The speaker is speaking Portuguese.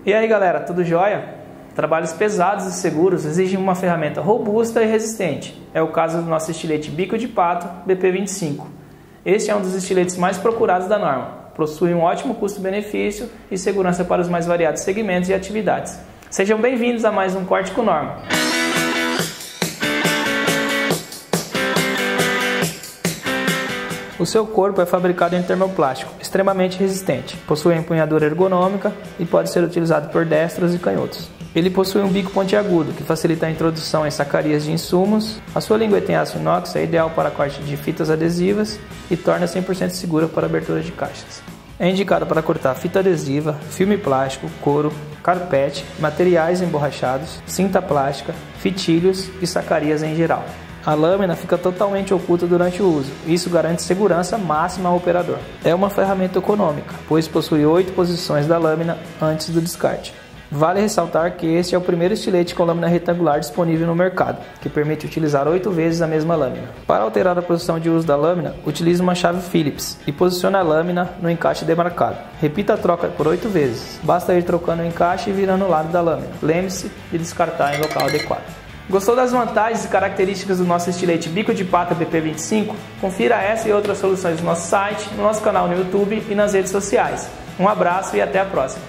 E aí galera, tudo jóia? Trabalhos pesados e seguros exigem uma ferramenta robusta e resistente. É o caso do nosso estilete bico de pato BP25. Este é um dos estiletes mais procurados da norma. Possui um ótimo custo-benefício e segurança para os mais variados segmentos e atividades. Sejam bem-vindos a mais um Corte com Norma. O seu corpo é fabricado em termoplástico, extremamente resistente. Possui empunhadura ergonômica e pode ser utilizado por destros e canhotos. Ele possui um bico pontiagudo, que facilita a introdução em sacarias de insumos. A sua lingueta em aço inox é ideal para corte de fitas adesivas e torna 100% segura para abertura de caixas. É indicado para cortar fita adesiva, filme plástico, couro, carpete, materiais emborrachados, cinta plástica, fitilhos e sacarias em geral. A lâmina fica totalmente oculta durante o uso, e isso garante segurança máxima ao operador. É uma ferramenta econômica, pois possui 8 posições da lâmina antes do descarte. Vale ressaltar que este é o primeiro estilete com lâmina retangular disponível no mercado, que permite utilizar 8 vezes a mesma lâmina. Para alterar a posição de uso da lâmina, utilize uma chave Phillips e posicione a lâmina no encaixe demarcado. Repita a troca por 8 vezes, basta ir trocando o encaixe e virando o lado da lâmina. Lembre-se de descartar em local adequado. Gostou das vantagens e características do nosso estilete bico de pato BP25? Confira essa e outras soluções no nosso site, no nosso canal no YouTube e nas redes sociais. Um abraço e até a próxima!